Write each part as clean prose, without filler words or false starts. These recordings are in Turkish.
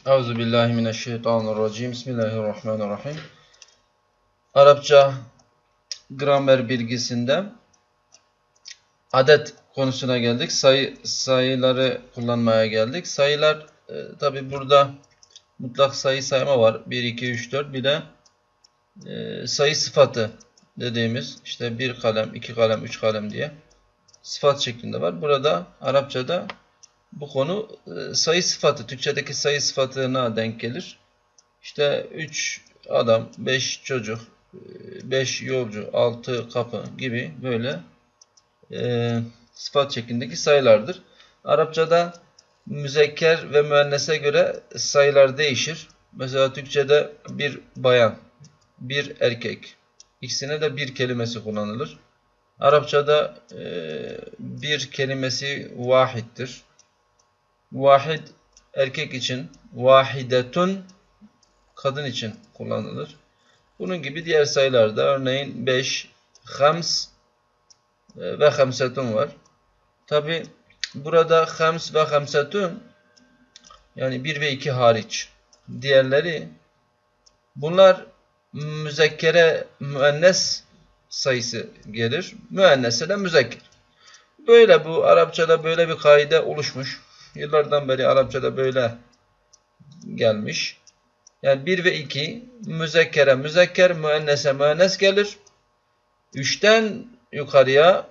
Euzubillahimineşşeytanirracim. Bismillahirrahmanirrahim. Arapça gramer bilgisinde adet konusuna geldik. Sayıları kullanmaya geldik. Sayılar tabi burada mutlak sayı sayma var. 1, 2, 3, 4. Bir de sayı sıfatı dediğimiz işte 1 kalem, 2 kalem, 3 kalem diye sıfat şeklinde var. Burada Arapçada bu konu sayı sıfatı, Türkçedeki sayı sıfatına denk gelir. İşte 3 adam, 5 çocuk, 5 yolcu, 6 kapı gibi böyle sıfat şeklindeki sayılardır. Arapçada müzekker ve müennese göre sayılar değişir. Mesela Türkçede bir bayan, bir erkek, ikisine de bir kelimesi kullanılır. Arapçada bir kelimesi vahiddir. Vahid erkek için, vahidetun kadın için kullanılır. Bunun gibi diğer sayılarda örneğin 5, hams ve hamsetun var. Tabi burada hams ve hamsetun yani 1 ve 2 hariç diğerleri bunlar müzekkere müennes sayısı gelir. Müennese de müzekker. Böyle bu Arapçada böyle bir kaide oluşmuş. Yıllardan beri Arapçada böyle gelmiş. Yani 1 ve 2 müzekkere müzekker, müennese müennes gelir. 3'ten yukarıya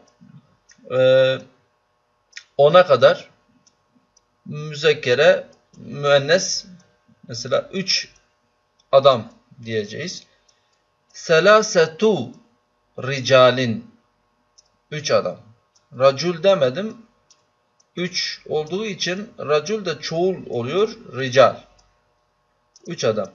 10'a kadar müzekkere müennes, mesela 3 adam diyeceğiz. Selasetu ricalin, 3 adam. Racul demedim. 3 olduğu için racul da çoğul oluyor. Rical. 3 adam.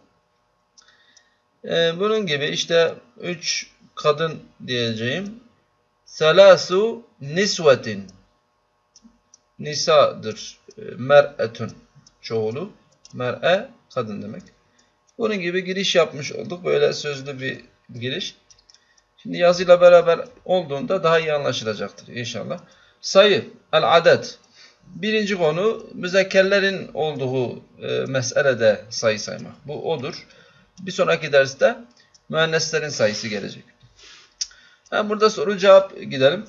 Bunun gibi işte 3 kadın diyeceğim. Selasu nisvetin. Nisa'dır. Mer'etun çoğulu. Mer'e kadın demek. Bunun gibi giriş yapmış olduk. Böyle sözlü bir giriş. Şimdi yazıyla beraber olduğunda daha iyi anlaşılacaktır inşallah. Sayı, el-adet. Birinci konu müzekkerlerin olduğu meselede sayı saymak. Bu odur. Bir sonraki derste müenneslerin sayısı gelecek. Burada soru cevap gidelim.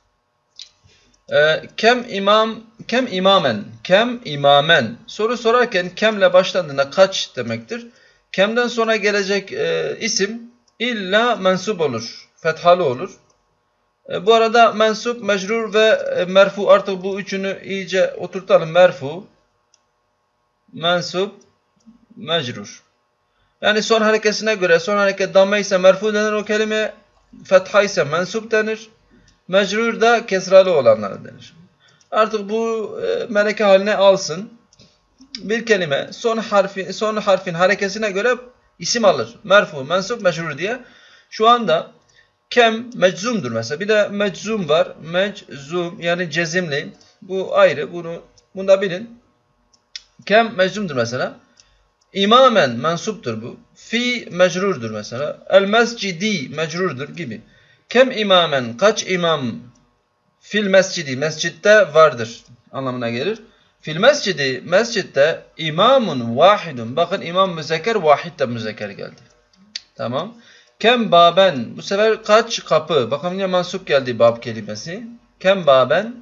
Kem imamen. Kem imamen. Soru sorarken kemle başlandığında kaç demektir? Kemden sonra gelecek isim illa mensup olur. Fethalı olur. Bu arada mensup, mecrur ve merfu, artık bu üçünü iyice oturtalım. Merfu, mensup, mecrur. Yani son harekesine göre, son hareket damme ise merfu denir o kelime, fetha ise mensup denir. Mecrur da kesralı olanlara denir. Artık bu meleke haline alsın. Bir kelime son harfin harekesine göre isim alır. Merfu, mensup, mecrur diye. Şu anda kem meczumdur mesela. Bir de meczum var. Meczum yani cezimli. Bu ayrı. Bunu da bilin. Kem meczumdur mesela. İmamen mensuptur bu. Fi mecrurdur mesela. El mescidi mecrurdur gibi. Kem imamen, kaç imam, fil mescidi, mescitte vardır anlamına gelir. Fil mescidi, mescitte imamun vahidun. Bakın imam müzekker, vahid de müzekker geldi. Tamam. Kem baben, bu sefer kaç kapı. Bakın yine mansup geldi bab kelimesi. Kem baben.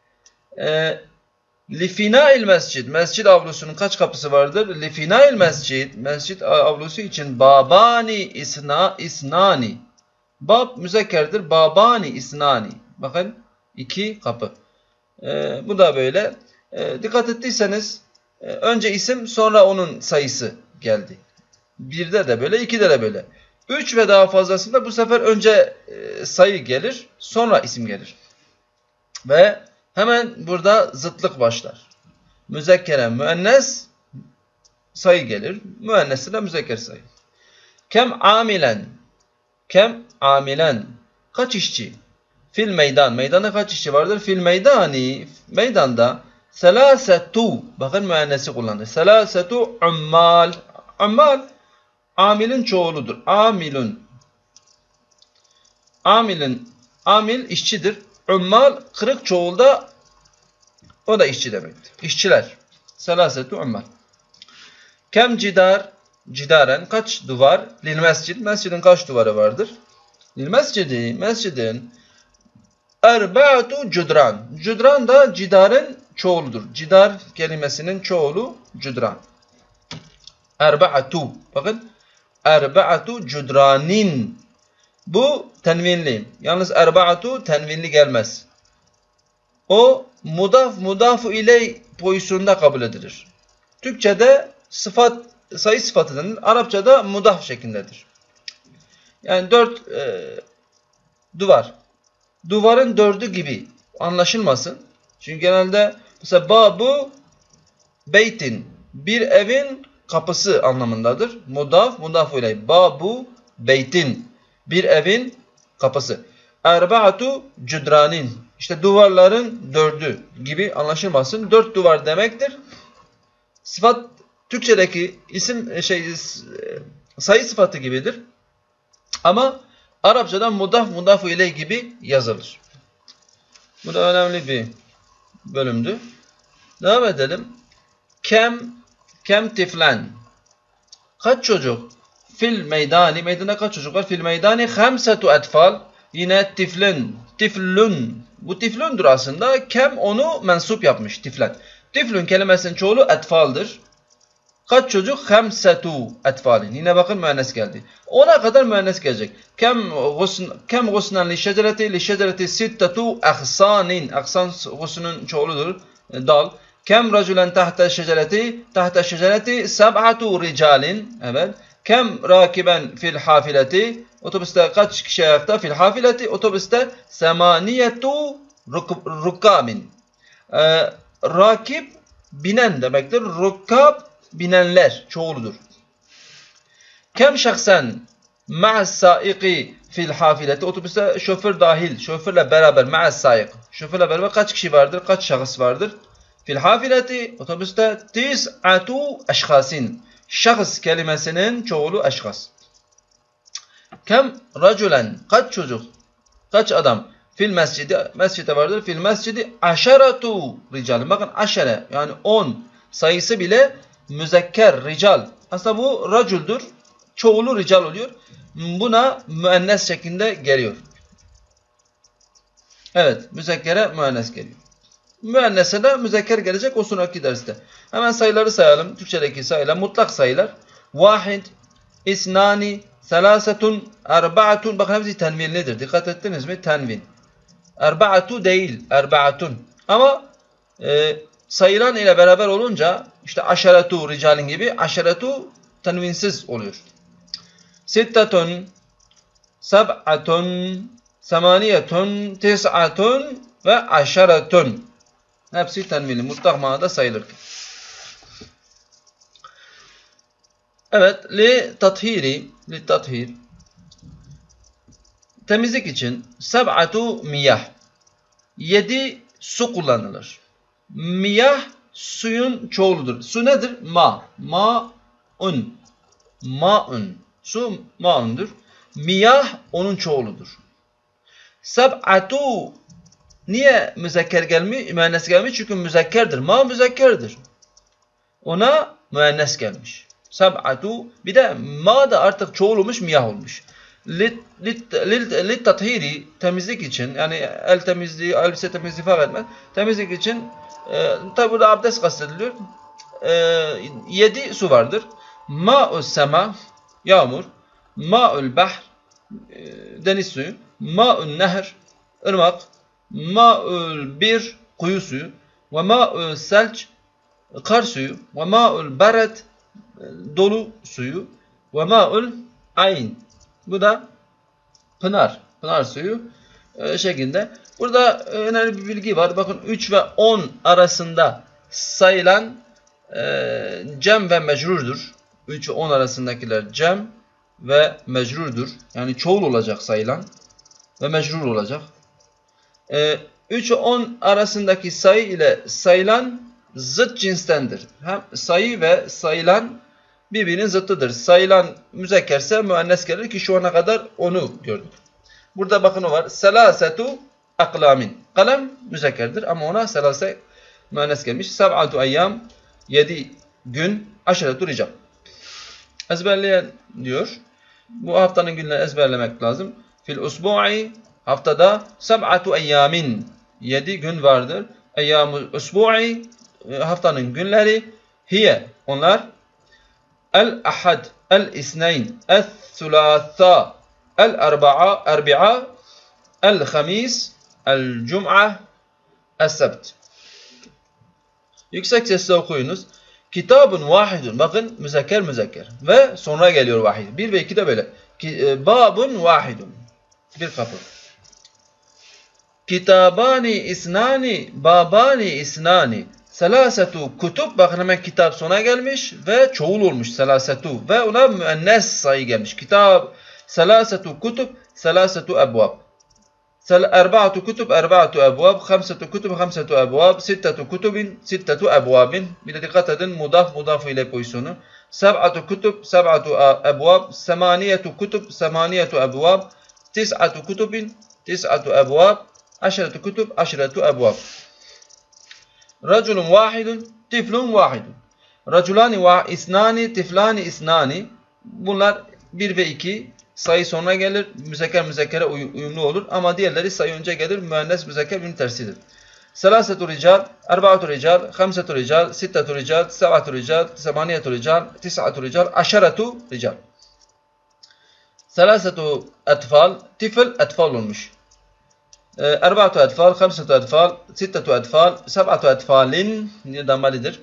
Lifinail mescid, mescid avlusunun kaç kapısı vardır? Lifinail mescid, mescid avlusu için babani isnani. Bab müzekkerdir. Babani isnani. Bakın 2 kapı. Bu da böyle. Dikkat ettiyseniz önce isim sonra onun sayısı geldi. 1'de de böyle, 2'de de böyle. 3 ve daha fazlasında bu sefer önce sayı gelir, sonra isim gelir. Ve hemen burada zıtlık başlar. Müzekkere müennes sayı gelir. Müennesi de müzekker sayı. Kem amilen. Kem amilen. Kaç işçi? Fil meydan. Meydanda kaç işçi vardır? Fil meydani. Meydanda selasetu. Bakın müennesi kullandı. Selasetu ummal. Ummal amilin çoğuludur. Amilun. Amil işçidir. Ummal kırık çoğulda o da işçi demektir. İşçiler. Selasetu ummal. Kem cidar, cidaren kaç duvar? Lil mescid, mescidin kaç duvarı vardır? Lil mescidi, mescidin erba'atu cudran. Cudran da cidarın çoğuludur. Cidar kelimesinin çoğulu cudran. Erba'atu. Bakın. Erba'atu cudranin. Bu tenvinli. Yalnız erba'atu tenvinli gelmez. O mudafu iley pozisyonunda kabul edilir. Türkçe'de sıfat, sayı sıfatı denir. Arapçada mudaf şeklindedir. Yani 4 duvar. Duvarın 4'ü gibi anlaşılmasın. Çünkü genelde mesela babu beytin, bir evin kapısı anlamındadır. Mudafu iley. Babu beytin, bir evin kapısı. Erba'atu cudranin, işte duvarların 4'ü gibi anlaşılmasın. 4 duvar demektir. Sıfat Türkçedeki isim sayı sıfatı gibidir. Ama Arapçadan mudafu iley gibi yazılır. Bu da önemli bir bölümdü. Devam edelim. Kem tiflen. Kaç çocuk? Fil meydani. Meydanda kaç çocuk var? Fil meydani hamsetu etfal. Yine tiflun. Bu tiflundur aslında. Kem onu mensup yapmış. Tiflen. Tiflun kelimesinin çoğulu etfaldır. Kaç çocuk? Hamsetu etfalin. Yine bakın müennes geldi. Ona kadar müennes gelecek. Kem gusnen li şecereti sittetu ahsanin. Ahsan gusunun çoğuludur. Dal. Kem raculen tahta şecereti seb'atu ricalin. Evet. Kem rakiben fil hafileti. Otobüste kaç kişi ayakta? Fil hafileti. Otobüste semaniyetu rukkamin. Rakip binen demektir. Rukkab binenler çoğuludur. Kem şahsen ma'as saiki fil hafileti. Otobüste şoför dahil, şoförle beraber ma'as saik. Şoförle beraber kaç kişi vardır? Kaç şahıs vardır? Fil hafileti otobüste tis'atu eşhasin. Şahıs kelimesinin çoğulu eşhas. Kem raculen, kaç çocuk? Kaç adam? Fil mescide vardır. Fil mescidi aşeratu rical. Bakın aşere yani 10 sayısı bile müzekker rical. Aslında bu raculdur. Çoğulu rical oluyor. Buna müennes şeklinde geliyor. Evet, müzekkere müennes geliyor. Müennese de müzekker gelecek o sonraki derste. Hemen sayıları sayalım. Türkçedeki sayılar mutlak sayılar. Vahid, isnani, selasetun, erba'atun. Bakın hepsi tenvinlidir. Dikkat ettiniz mi? Tenvin. Erba'atu değil, erba'atun. Ama sayılan ile beraber olunca işte aşeretu ricalin gibi aşeretu tenvinsiz oluyor. Sittetun, seb'atun, semaniyetun, tis'atun ve aşeretun. Hepsi tenvinli. Mutlak manada sayılır. Evet. Li tathir. Temizlik için seb'atu miyah. 7 su kullanılır. Miyah suyun çoğuludur. Su nedir? Ma'un. Su ma'undur. Miyah onun çoğuludur. Seb'atu niye müzekker gelmiş? Müennes gelmiş çünkü müzekkerdir. Ma müzekkerdir. Ona müennes gelmiş. Seb'atu bir de ma da artık çoğul olmuş, miyah olmuş. Lit tathiri temizlik için yani el temizliği, elbise temizliği fark etmez. Temizlik için tabi burada abdest kastediliyor. 7 su vardır. Ma'ul sema yağmur, ma'ul bahr deniz suyu, ma'ul nehr ırmak, ma'ul bir kuyu suyu ve ma'ul selç kar suyu ve ma'ul baret dolu suyu ve ma'ul ayn. Bu da pınar suyu şeklinde. Burada önemli bir bilgi var. Bakın 3 ve 10 arasında sayılan cem ve mecrurdur. 3 ve 10 arasındakiler cem ve mecrurdur. Yani çoğul olacak sayılan ve mecrur olacak. 3 ve 10 arasındaki sayı ile sayılan zıt cinstendir. Hem sayı ve sayılan birbirinin zıttıdır. Sayılan müzekkerse müennes gelir ki şu ana kadar onu gördük. Burada bakın o var. Selasetu aklamin. Kalem müzekkerdir ama ona selase müennes gelmiş. Seb'atu eyyam 7 gün aşeretu rical. Ezberleyen diyor. Bu haftanın günleri ezberlemek lazım. Fil usbu'i haftada seb'atu eyyamin 7 gün vardır. Eyyamul usbu'i haftanın günleri hiye onlar el ahad el isneyn el thulatha el erbi'a el hamis el cum'a el sebt. Yüksek sesle okuyunuz. Kitabun vahidun. Bakın müzekker. Ve sonra geliyor vahid. 1 ve 2 de böyle. Babun vahidun. Bir kapı. Kitabani isnani. Babani isnani. Selasetu kutub. Bakın hemen kitap sona gelmiş. Ve çoğul olmuş. Selasetu. Ve ona müennes sayı gelmiş. Kitab. Selasetu kutub. Selasetu ebvab. أربعة كتب أربعة أبواب خمسة كتب خمسة أبواب ستة كتب ستة أبواب بدقة مضاف إلى بويسون سبعة كتب سبعة أبواب ثمانية كتب ثمانية أبواب تسعة كتب تسعة أبواب عشرة كتب عشرة أبواب رجل واحد طفل واحد رجلان اثنان طفلان اثنان. Bunlar 1 ve 2 sayı sonuna gelir. Müzekkere uyumlu olur. Ama diğerleri sayı önce gelir. Müennes müzekker birbirinin tersidir. Selasetu rical, erba'atu rical, hamsetu rical, sittetu rical, seb'atu rical, semaniyetu rical, tis'atu rical, aşeretu rical. Selasetu etfal, tifl etfal olmuş. Erba'atu etfal, hamsetu etfal, sittetu etfal, seb'atu etfalin damalidir.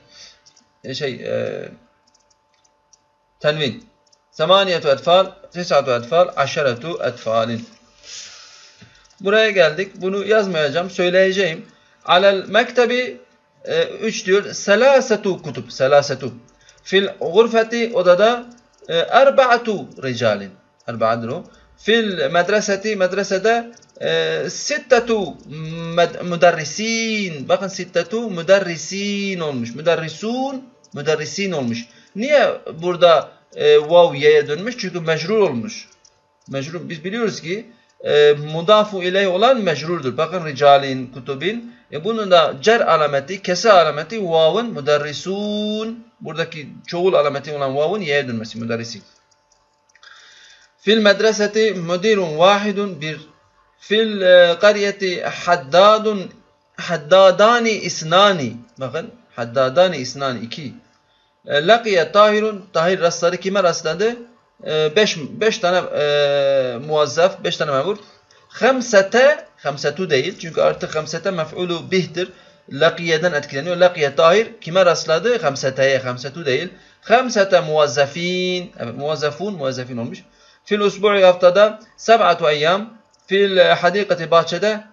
Tenvin. Semaniyetu etfal, tis'atu etfal, aşeretu etfalin. Buraya geldik. Bunu yazmayacağım. Söyleyeceğim. Alel mektebi 3 diyor. Selasetu kutub. Selasetu. Fil gurfeti odada erba'atu ricalin. Erba'adır o. Fil medreseti medresede sittetu müderrisin. Bakın sittetu müderrisin olmuş. Müderrisin olmuş. Niye burada vav y'ye dönmüş? Çünkü mecrur olmuş. Mecrur. Biz biliyoruz ki mudafu ileyh olan mecrurdur. Bakın ricalin, kutubin. Bunun da cer alameti, kese alameti vav'ın müderrisun. Buradaki çoğul alameti olan vav'ın y'ye dönmesi. Müderrisin. Fil medreseti müdirun vahidun bir. Fil qaryeti haddadani isnani. Bakın haddadani isnani 2. Lakiye tahirun. Tahir rastları kime rastladı? 5 tane muazzaf, 5 tane memur. Hamsetu değil. Çünkü artık hamsete mef'ulu bih'tir. Lakiye'den etkileniyor. Lakiye tahir kime rastladı? Hamsetu değil. Hamsete muazzafin. Evet, muazzafin olmuş. Fil usbu'i haftada 7 eyyam. Fil hadikati bahçede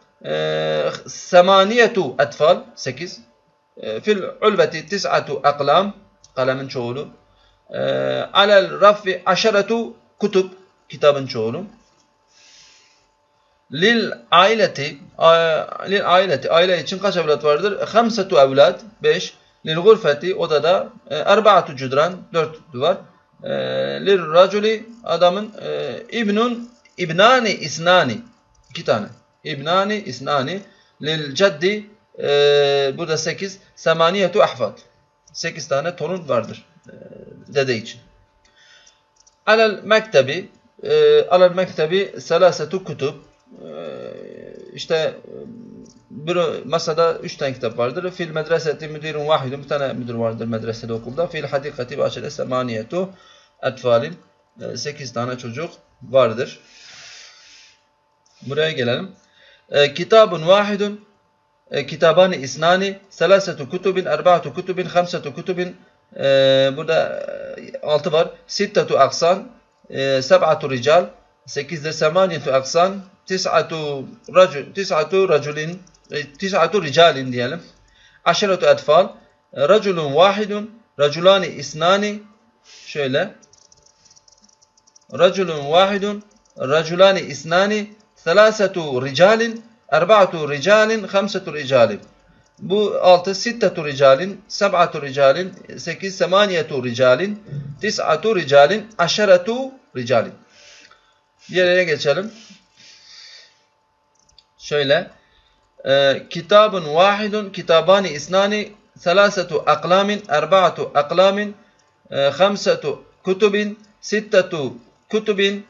8 etfal 8. Fil ulveti 9 aklam. Kalemin çoğulu. Alel raffi aşeretu kutub. Kitabın çoğulu. Lil aileti aile için kaç evlat vardır? Hamsetu evlat 5. Lil gurfeti odada erba'atu cudran 4 duvar. Lil raculi adamın ibnani isnani 2 tane. İbnani isnani. Lil ceddi burada 8. Semaniyetu ahfad 8 tane torun vardır dede için. Alel mektebi selasetu kutub. İşte bir masada 3 tane kitap vardır. Fil medreseti müdirun vahidun. Bir tane müdür vardır medresede, okulda. Fil hadikati bahçede semaniyetu etfalin. 8 tane çocuk vardır. Buraya gelelim. Kitabun vahidun. Kitabani isnani. Selasetu kutubin. Erba'atu kutubin. Hamsetu kutubin. Burada 6 var. Sittetu aksan. Seb'atu rical. 8'de semaniyetu aksan. Tis'atu raculin. Tis'atu ricalin diyelim. Aşeretu etfal. Raculun vahidun. Raculani isnani. Şöyle. Raculun vahidun. Raculani isnani. Selasetu ricalin. Erba'atu ricalin. Hamsetu ricalin. Bu 6 sittetu ricalin, seb'atu ricalin, 8 semaniyetu ricalin, tis'atu ricalin, aşeretu ricalin. Diğerine geçelim. Şöyle. Kitabun vahidun, kitabani isnani, selasetu aklamin, erba'atu aklamin, hamsetu kutubin, sittetu kutubin,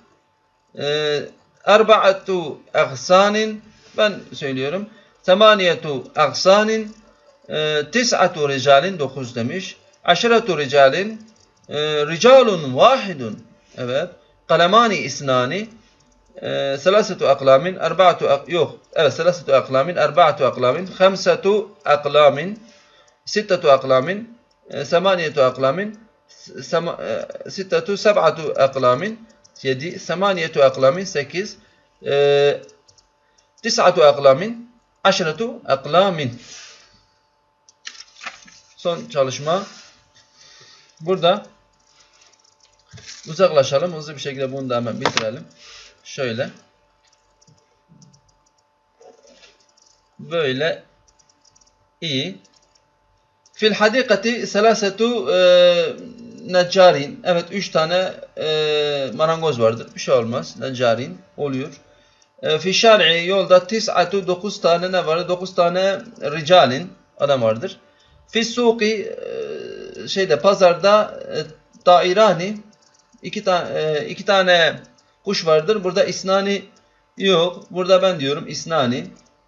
erba'atu agsanin, ben söylüyorum. Semaniyetu agsanin, tis'atu ricalin, 9 demiş. Aşiretu ricalin, ricalun vahidun. Evet. Kalemani isnani, selasetu aklamin, yok. Evet, selasetu aklamin, erba'atu aklamin, khamsetu aklamin, sittetu aklamin, semaniyetu aklamin, sittetu seb'atu aklamin, 7, semaniyetu aklamin, 8, tis'atu aklamin, aşiretu aklamin. Son çalışma. Burada uzaklaşalım. Hızlı bir şekilde bunu da hemen bitirelim. Şöyle. Böyle. İyi. Fil hadikati selasetu neccarin. Evet, 3 tane marangoz vardır. Bir şey olmaz. Neccarin oluyor. Fi şar'i, yolda tis'atu, 9 tane ne vardır? 9 tane ricalin, adam vardır. Fi suqi, pazarda dairani, iki tane kuş vardır. Burada isnani yok. Burada ben diyorum isnani.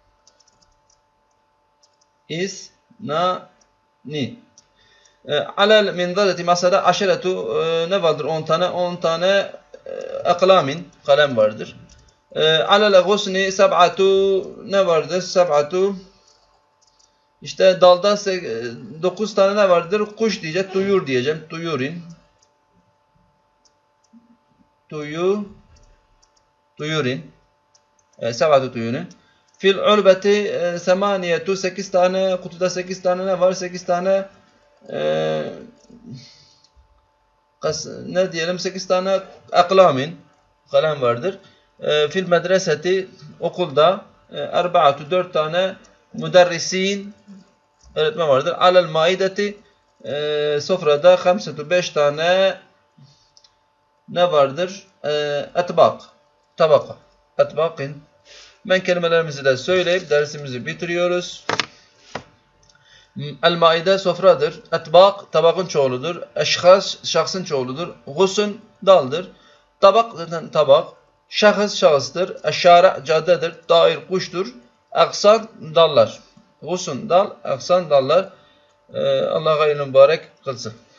İsnani. Alel minzaleti masada aşiretu, ne vardır? 10 tane. 10 tane aklamin, kalem vardır. Alel gusni seb'atu, ne vardır? Seb'atu, İşte dalda 9 tane ne vardır? Kuş diyeceğim. Tuyur diyeceğim. Tuyurin. Tuyurin. Seb'atu tuyurin. Fil ulbeti semaniyetu, 8 tane. Kutuda 8 tane ne var? 8 tane ne diyelim? 8 tane aklamin, kalem vardır. Fil medreseti, okulda erba'atu, 4 tane müderrisin, öğretmen vardır. Alel maideti, sofrada 5 tane ne vardır? Etbak, tabaka. Etbakin. Ben kelimelerimizi de söyleyip dersimizi bitiriyoruz. El maide sofradır. Etbak tabakın çoğuludur. Eşhas şahsın çoğuludur. Gusun daldır. Tabak zaten tabak. Şahıs şahıstır. Eşşara caddedir. Dair kuştur. Aksan dallar. Gusun dal, aksan dallar. Allah hayırlı mübarek kılsın.